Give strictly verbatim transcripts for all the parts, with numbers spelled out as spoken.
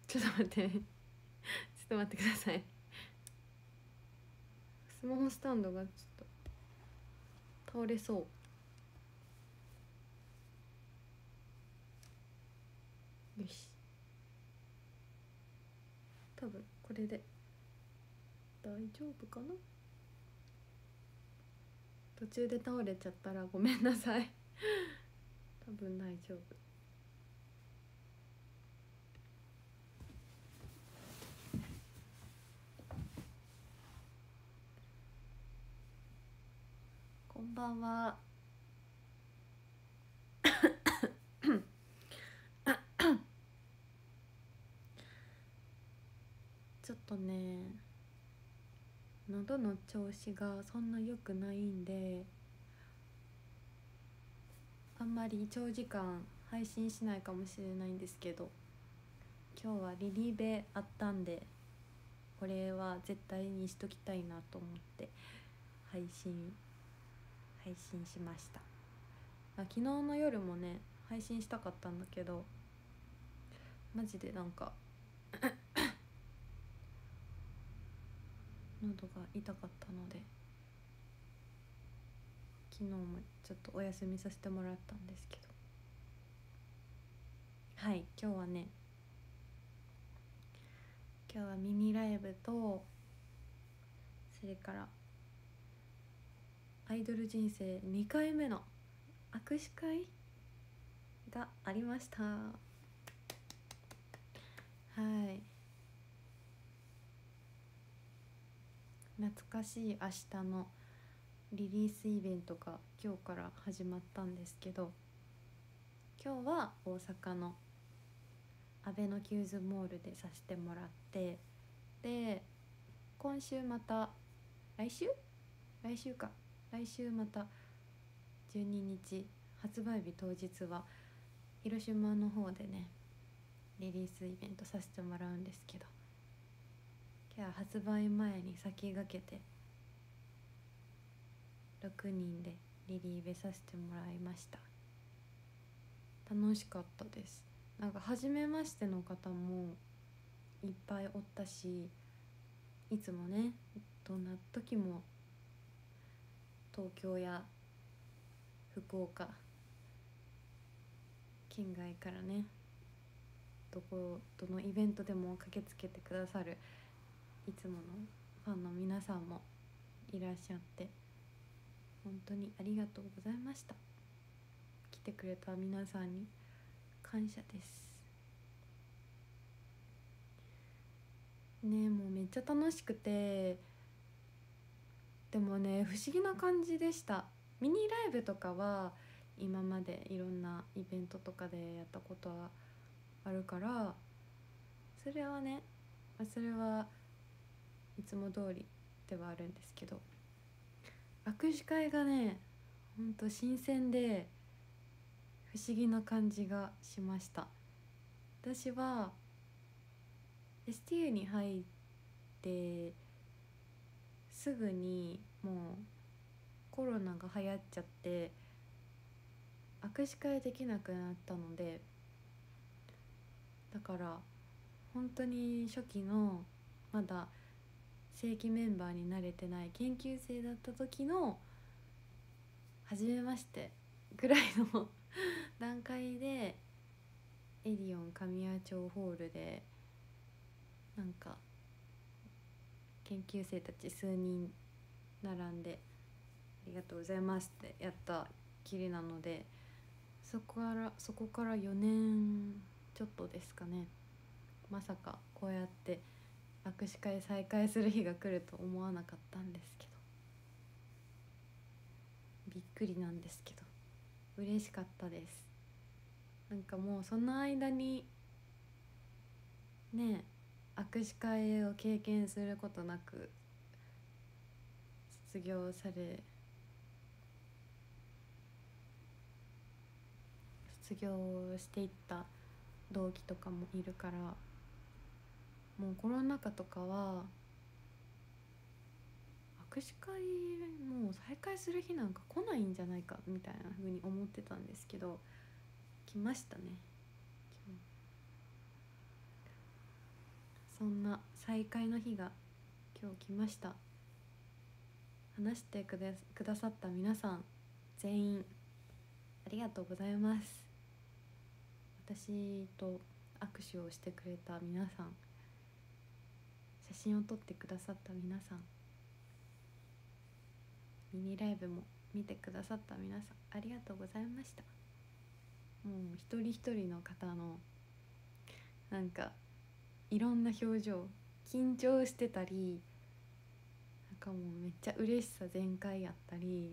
ちょっと待ってちょっと待ってください。スマホスタンドがちょっと倒れそう。よし、多分これで大丈夫かな。途中で倒れちゃったらごめんなさい多分大丈夫。こんばんはちょっとね、喉の調子がそんな良くないんで、あんまり長時間配信しないかもしれないんですけど、今日はリリーベあったんで、これは絶対にしときたいなと思って配信配信しました。あ、昨日の夜もね配信したかったんだけど、マジでなんか喉が痛かったので、昨日もちょっとお休みさせてもらったんですけど、はい、今日はね今日はミニライブと、それからアイドル人生にかいめの握手会がありました。はい、懐かしい明日のリリースイベントが今日から始まったんですけど、今日は大阪のアベノキューズモールでさせてもらって、で今週また来週来週か来週またじゅうににち発売日当日は広島の方でねリリースイベントさせてもらうんですけど、今日は発売前に先駆けてろくにんでリリーベさせてもらいました。楽しかったです。なんか初めましての方もいっぱいおったし、いつもねどんな時も東京や福岡県外からね、どこどのイベントでも駆けつけてくださるいつものファンの皆さんもいらっしゃって、本当にありがとうございました。来てくれた皆さんに感謝ですね。もうめっちゃ楽しくて、でもね不思議な感じでした。ミニライブとかは今までいろんなイベントとかでやったことはあるから、それはねそれはいつも通りではあるんですけど、握手会がねほんと新鮮で不思議な感じがしました。私は エスティーユー に入ってすぐにもうコロナが流行っちゃって握手会できなくなったので、だから本当に初期のまだ正規メンバーになれてない研究生だった時の初めましてぐらいの段階でエディオン神谷町ホールでなんか研究生たち数人並んでありがとうございますってやったきりなので、そこからそこからよねんちょっとですかね。まさかこうやって握手会再開する日が来ると思わなかったんですけど、びっくりなんですけど嬉しかったです。なんかもうその間にね握手会を経験することなく卒業され卒業していった同期とかもいるから、もうコロナ禍とかは握手会もう再開する日なんか来ないんじゃないかみたいな風に思ってたんですけど、来ましたね。 そんな再会の日が今日来ました。話してくだくださった皆さん全員ありがとうございます。私と握手をしてくれた皆さん、写真を撮ってくださった皆さん、ミニライブも見てくださった皆さん、ありがとうございました。もう一人一人の方のなんかいろんな表情、緊張してたり、なんかもうめっちゃ嬉しさ全開やったり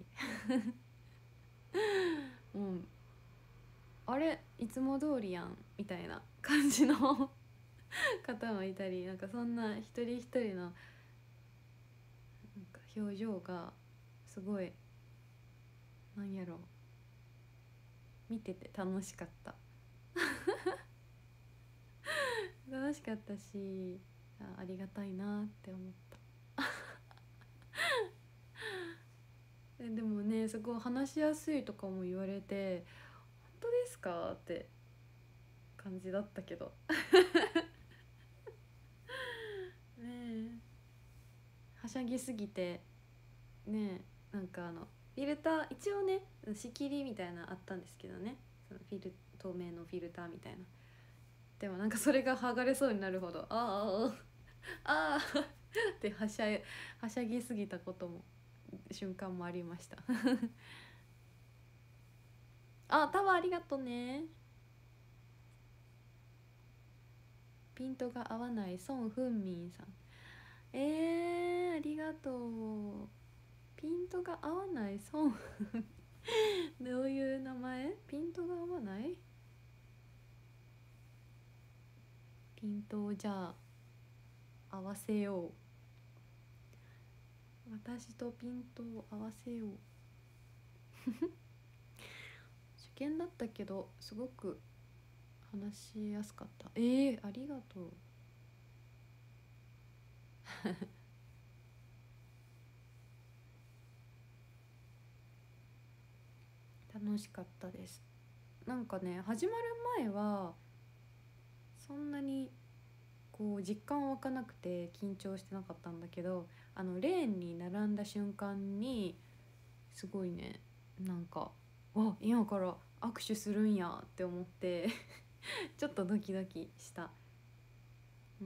もうあれいつも通りやんみたいな感じの方もいたり、なんかそんな一人一人のなんか表情がすごい、なんやろ、見てて楽しかった楽しかったし、あ、ありがたいなって思ったでもね、すごい話しやすいとかも言われて、本当ですかって感じだったけどねえ、はしゃぎすぎてねえ、なんかあのフィルター一応ね仕切りみたいなあったんですけどね、そのフィル透明のフィルターみたいな、でもなんかそれが剥がれそうになるほど、ああああってはしゃいはしゃぎすぎたことも瞬間もありましたあ、タワーありがとね。ピントが合わないソン・フンミンさん、えー、ありがとう。ピントが合わないソンどういう名前？ピントが合わない？ピントをじゃあ合わせよう。私とピントを合わせよう受験だったけどすごく話しやすかった。えー、ありがとう楽しかったです。なんかね、始まる前はそんなにこう実感湧かなくて緊張してなかったんだけど、あのレーンに並んだ瞬間にすごいね、なんかわ、今から握手するんやって思ってちょっとドキドキした。うん、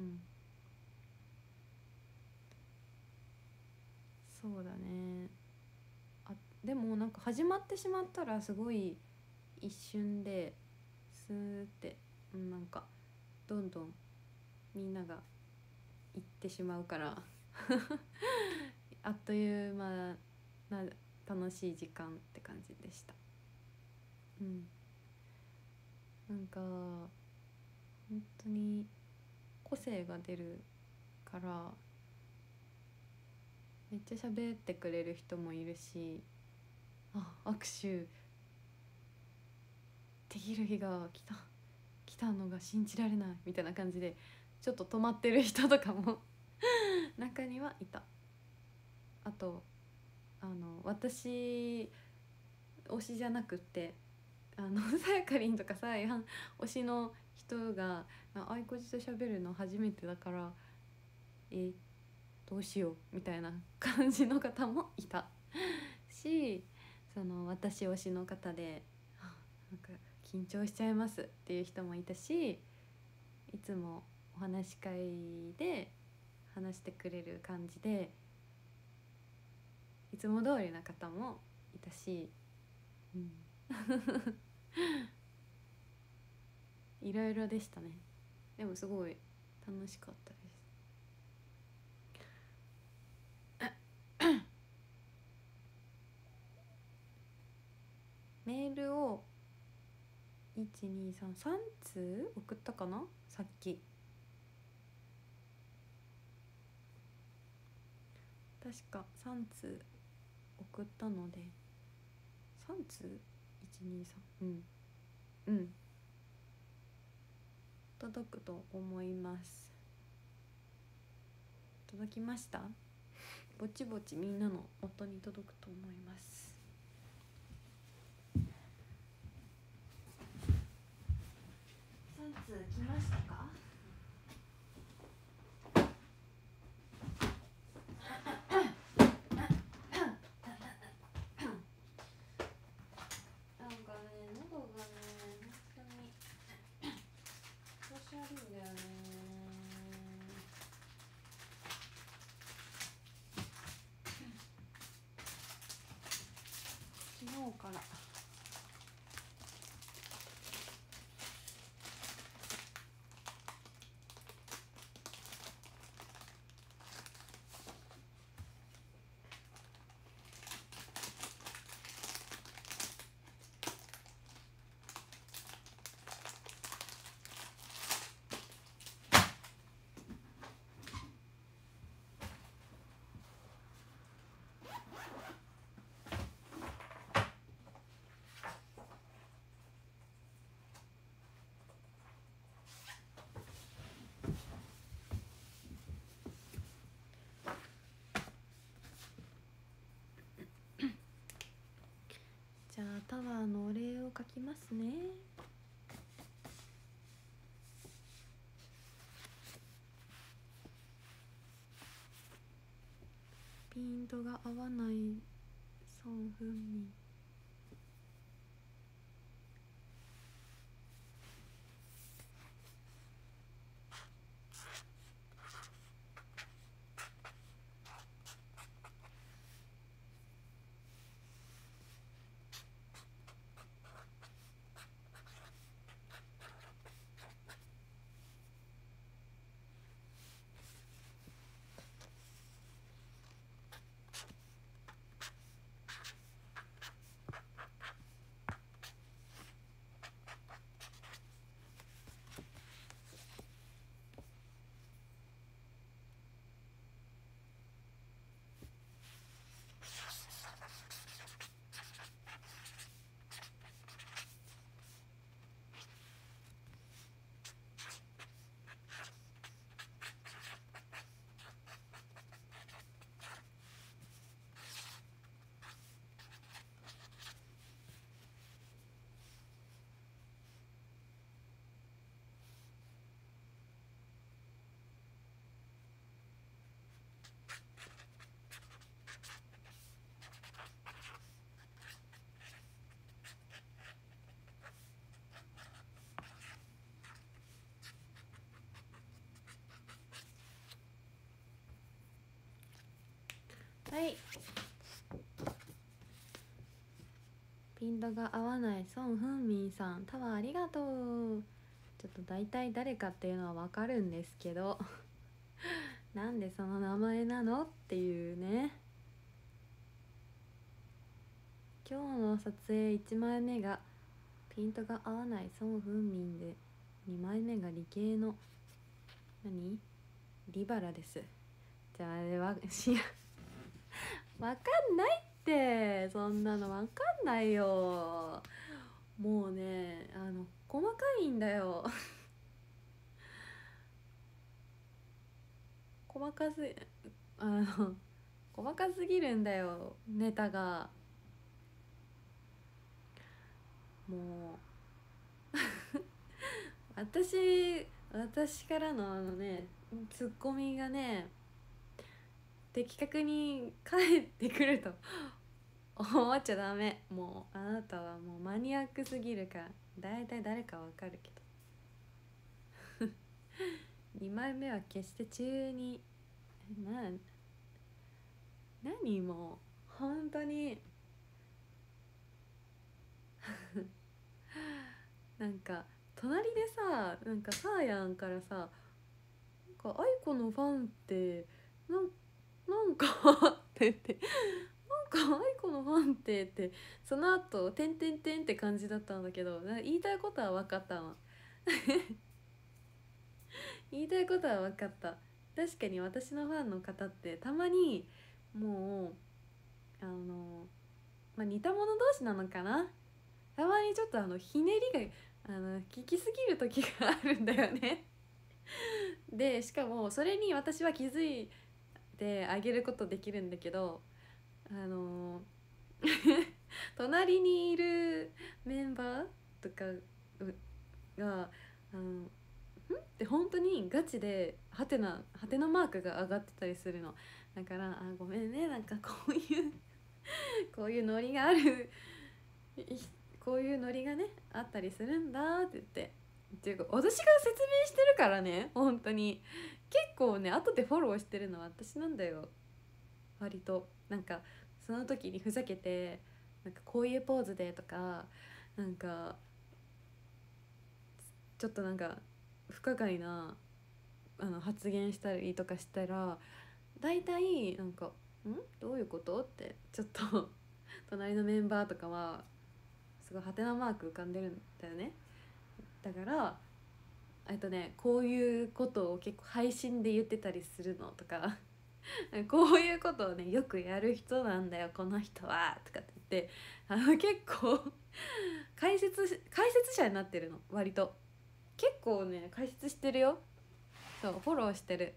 そうだね。あ、でもなんか始まってしまったらすごい一瞬でスーって、うん、なんかどんどんみんなが行ってしまうからあっという間な楽しい時間って感じでした。うん、なんか本当に個性が出るからめっちゃ喋ってくれる人もいるし、あ、握手できる日が来た来たのが信じられないみたいな感じでちょっと止まってる人とかも中にはいた。あとあの私推しじゃなくってあのさやかりんとかさやん推しの人があいこじと喋るの初めてだからえどうしようみたいな感じの方もいたし、その私推しの方でなんか緊張しちゃいますっていう人もいたし、いつもお話し会で話してくれる感じでいつも通りな方もいたし、うん、いろいろでしたね。でもすごい楽しかったです。メールをいちにさんさん通送ったかな、さっき確かさん通送ったのでさん通 いちにさん うんうん届くと思います。届きました？ぼちぼちみんなの音に届くと思います。さん通来ましたか？ タワーのお礼を書きますね。ピントが合わないソン・フンミン。はい、ピントが合わないソン・フンミンさん、タワーありがとう。ちょっと大体誰かっていうのはわかるんですけどなんでその名前なのっていうね。今日の撮影いちまいめがピントが合わないソン・フンミンで、にまいめが理系の何リバラです。じゃああれはしわかんないって、そんなのわかんないよ。もうね、あの細かいんだよ細かすあの細かすぎるんだよ、ネタが。もう私私からのあのねツッコミがね的確に返ってくると思っちゃダメ。もうあなたはもうマニアックすぎるからだいたい誰かわかるけどにまいめは決して中にな何もう本当になんか隣でさ、なんかサーヤンからさ、なんかアイコのファンってなんなんかって言ってなんかアイコのファンってってその後てんてんてんって感じだったんだけど、なんか言いたいことは分かったの言いたいことは分かった。確かに私のファンの方ってたまにもうあの、まあ、似た者同士なのかな、たまにちょっとあのひねりがあの聞きすぎる時があるんだよねでしかもそれに私は気づいてあげることできるんだけど、あの隣にいるメンバーとかがあのんって本当にガチでハテナハテナマークが上がってたりするの。だからあごめんね、なんかこういうこういうノリがあるこういうノリがねあったりするんだって言って、っていうか私が説明してるからね、本当に結構ね後でフォローしてるのは私なんだよ。割となんかその時にふざけてなんかこういうポーズでとか、なんかちょっとなんか不可解なあの発言したりとかしたら大体なんか「んどういうこと?」ってちょっと隣のメンバーとかはすごいハテナマーク浮かんでるんだよね。だからえっとねこういうことを結構配信で言ってたりするのとかこういうことをねよくやる人なんだよこの人はとかって言って、あの結構解説解説者になってるの。割と結構ね解説してるよ。そうフォローしてる。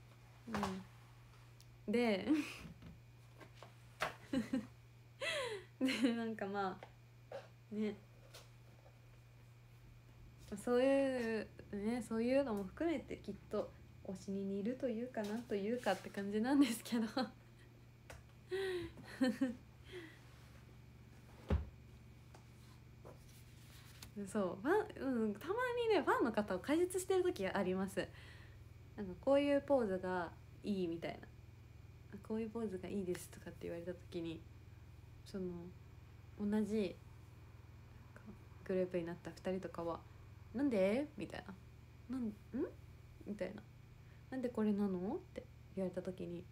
うんででなんかまあね、そういうね、そういうのも含めてきっと推しに似るというかなんというかって感じなんですけどそうファン、うん、たまにねファンの方を解説してる時があります。なんかこういうポーズがいいみたいな、こういうポーズがいいですとかって言われた時に、その同じグループになったふたりとかはなんでみたいな、なんんみたいな、なんでこれなのって言われた時に、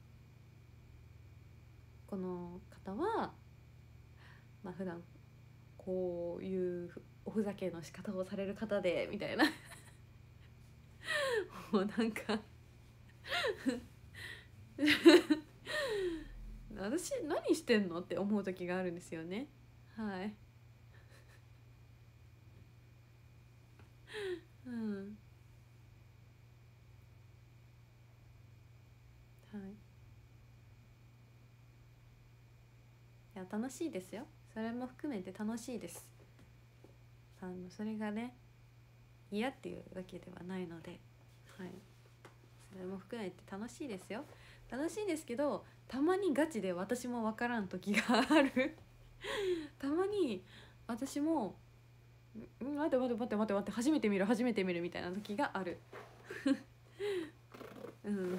この方はまあ普段こういうおふざけの仕方をされる方でみたいなもうなんか私何してんのって思う時があるんですよね。はい。うん。はい。いや楽しいですよ。それも含めて楽しいです。あのそれがね嫌っていうわけではないので、はい。それも含めて楽しいですよ。楽しいですけど、たまにガチで私も分からん時があるたまに私もん待って待って待って待って待って初めて見る初めて見るみたいな時があるうん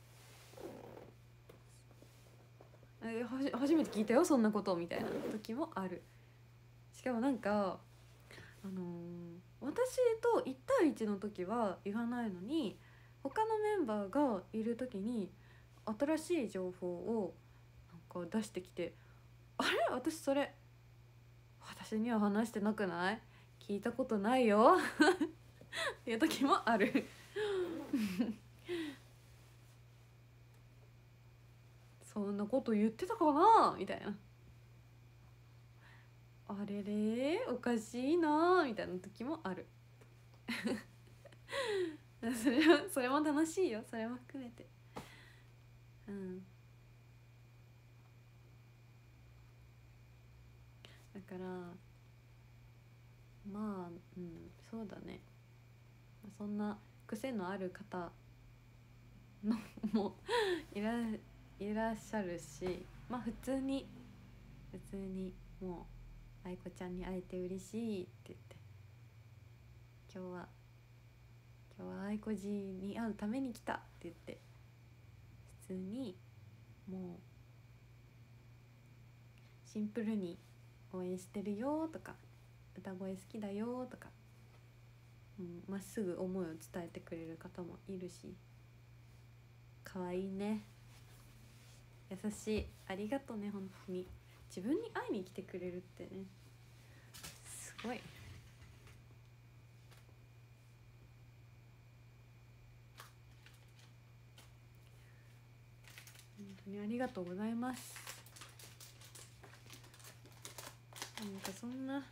えはじ初めて聞いたよそんなことみたいな時もある。しかもなんかあのー私といち対いちの時は言わないのに、他のメンバーがいる時に新しい情報をなんか出してきて、あれ私それ私には話してなくない、聞いたことないよっていう時もあるそんなこと言ってたかなみたいな、あれれおかしいなみたいな時もあるそれはそれも楽しいよ、それも含めて。うんだからまあうんそうだね、そんな癖のある方のもいらいらっしゃるし、まあ普通に普通にもう愛子ちゃんに会えて嬉しいって言って、今日は今日は愛子寺に会うために来たって言って普通にもうシンプルに応援してるよとか歌声好きだよとかま、っすぐ思いを伝えてくれる方もいるし、可愛いね、優しい、ありがとうね、本当に自分に会いに来てくれるってねすごい。本当にありがとうございます。なんかそんな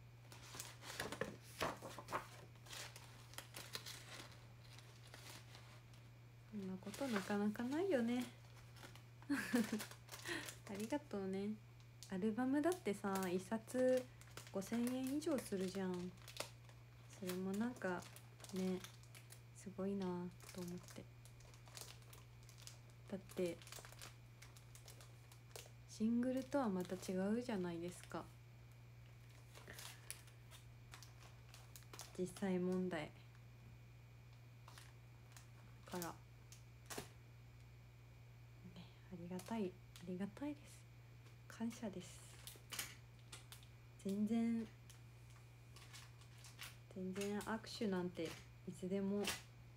そんなことなかなかないよねありがとうね。アルバムだってさいっさつごせんえん以上するじゃん。それもなんかねすごいなと思って。だってシングルとはまた違うじゃないですか、実際問題から、ね、ありがたいありがたいです、感謝です。全然全然握手なんていつでも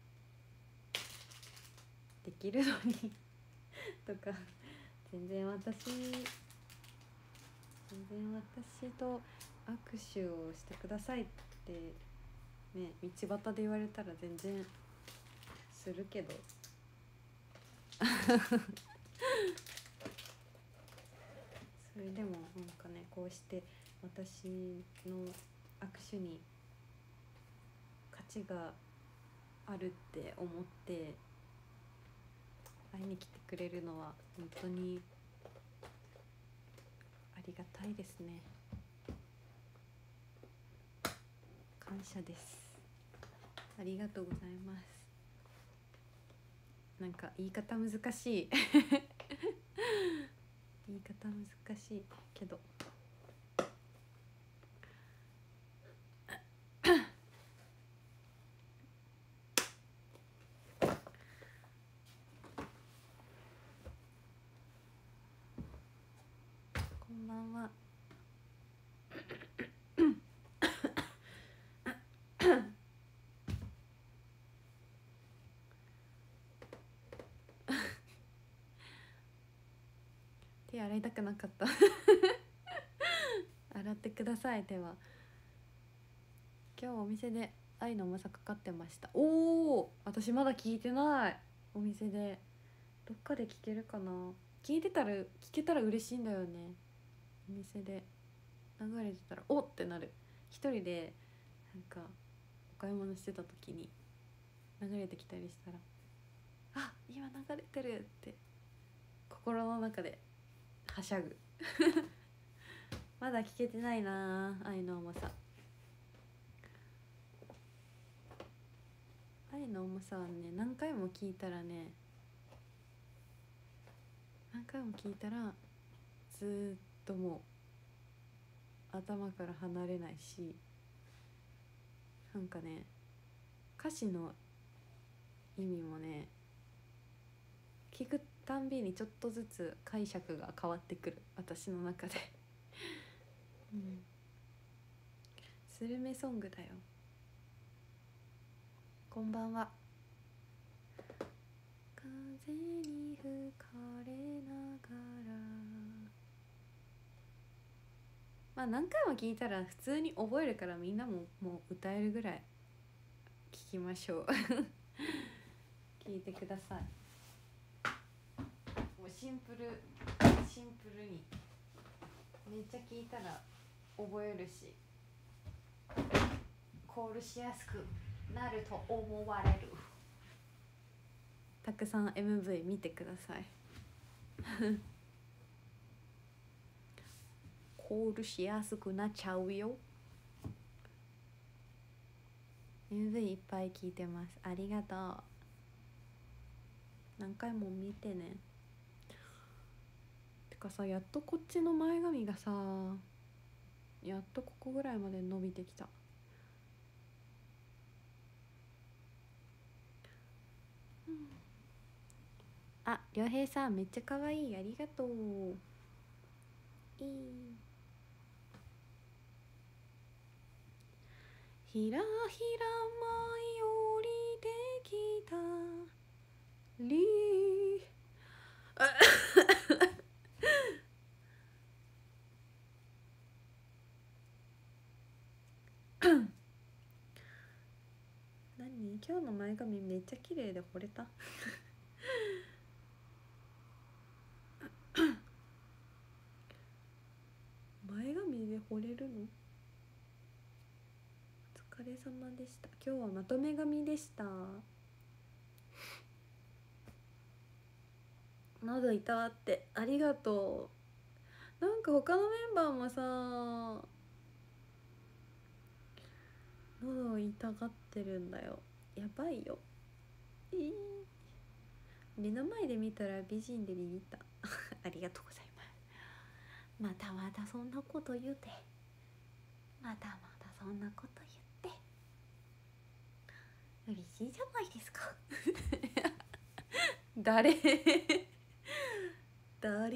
できるのにとか、全然私全然私と握手をしてくださいってね道端で言われたら全然するけどそれでもなんかねこうして私の握手に価値があるって思って会いに来てくれるのは本当にありがたいですね。感謝です。ありがとうございます。なんか言い方難しい言い方難しいけどこんばんは手洗いたくなかった洗ってください。手は今日お店で愛の重さかかってました。おお、私まだ聞いてない。お店でどっかで聞けるかな。聞いてたら聞けたら嬉しいんだよね。お店で流れてたらおってなる。一人でなんかお買い物してた時に流れてきたりしたら、あ、今流れてるって心の中ではしゃぐまだ聞けてないな、愛の重さ。愛の重さはね、何回も聞いたらね何回も聞いたらずーっともう頭から離れないし、なんかね歌詞の意味もね聞くたんびにちょっとずつ解釈が変わってくる、私の中でうん、スルメソングだよ。こんばんは。風に吹かれながら、まあ何回も聞いたら普通に覚えるから、みんなももう歌えるぐらい聞きましょう聞いてください。もうシンプルシンプルにめっちゃ聞いたら覚えるし、コールしやすくなると思われる。たくさん エムブイ 見てくださいコールしやすくなっちゃうよ。 エムブイ いっぱい聞いてます。ありがとう。何回も見てね。てかさ、やっとこっちの前髪がさ、やっとここぐらいまで伸びてきた。あ、りょうへいさんめっちゃ可愛い、ありがとう。いい。ひらひら舞い降りてきたり何、今日の前髪めっちゃ綺麗で惚れた前髪で惚れるの？お疲れ様でした。今日はまとめ髪でした。喉痛がってありがとう。なんか他のメンバーもさ喉痛がってるんだよ。やばいよ。えー、目の前で見たら美人でビビったありがとうございます。またまたそんなこと言うて、またまたそんなこと言って嬉しいじゃないですか誰誰、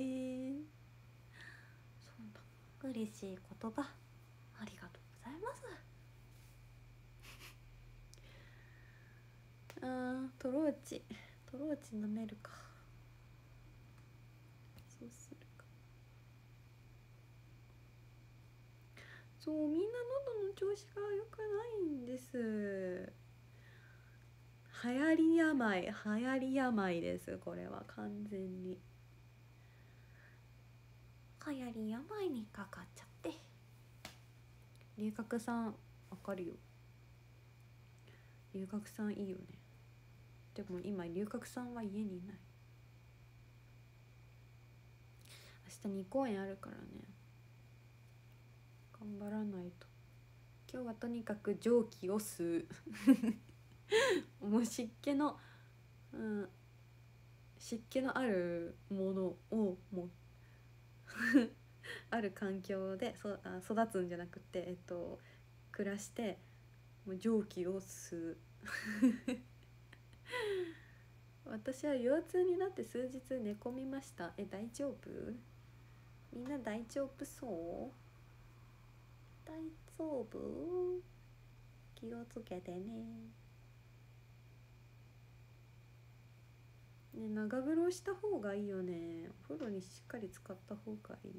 そんな嬉しい言葉ありがとうございますあー、トローチトローチ舐めるか。そうするか。そう、みんな喉の調子が良くないんです。流行り病、流行り病です。これは完全に流行り病にかかっちゃって。龍角さんわかるよ。龍角さんいいよね。でも今龍角さんは家にいない。明日に公演あるからね。 頑張らないと。今日はとにかく蒸気を吸うもう湿気の、うん、湿気のあるものをもうある環境でそあ育つんじゃなくて、えっと、暮らしてもう蒸気を吸う私は腰痛になって数日寝込みました。え、大丈夫？みんな大丈夫そう？大丈夫？気をつけてね。ね、長風呂した方がいいよね。お風呂にしっかり使った方がいい。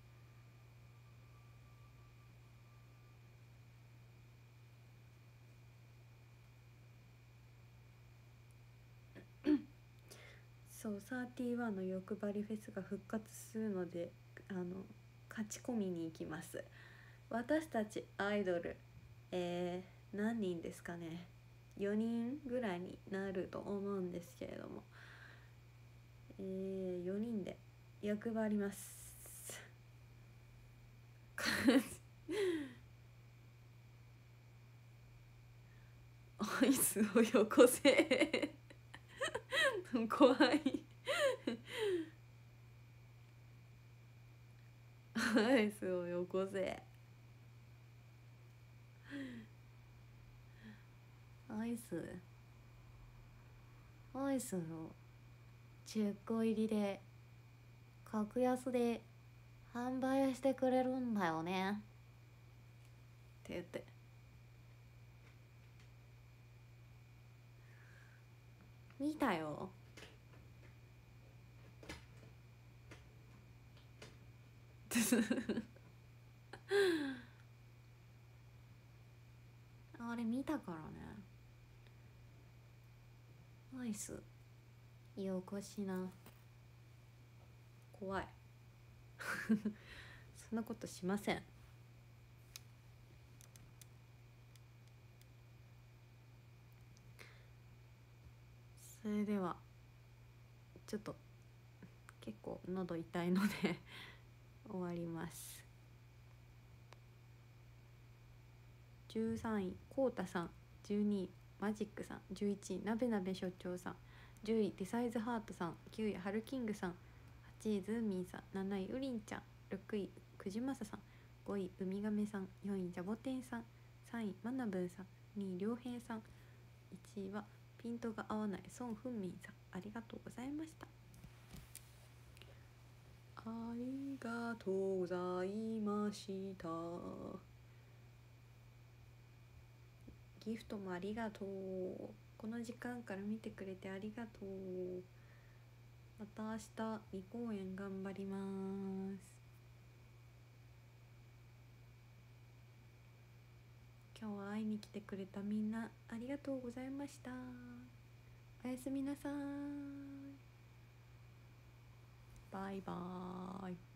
そう、サーティワンの欲張りフェスが復活するので、あの勝ち込みに行きます。私たちアイドル、えー、何人ですかね。よにんぐらいになると思うんですけれども、えー、よにんで欲張りますアイスをよこせ怖いアイスをよこせ。アイスアイスのじゅっこ入りで格安で販売してくれるんだよねって言って、見たよあれ見たからね。アイスよこしな。怖いそんなことしません。それではちょっと結構喉痛いので終わります。じゅうさんいこうたさん、じゅうにいマジックさん、じゅういちいなべなべ所長さん、じゅういデサイズハートさん、きゅういハルキングさん、はちいズーミンさん、なないウリンちゃん、ろくいくじまささん、ごいウミガメさん、よんいジャボテンさん、さんいマナブンさん、にいりょうへいさん、いちいはピントが合わないソン・フンミンさん、ありがとうございました。ありがとうございました。ギフトもありがとう。この時間から見てくれてありがとう。また明日に公演頑張ります。今日は会いに来てくれたみんなありがとうございました。おやすみなさい。バイバーイ。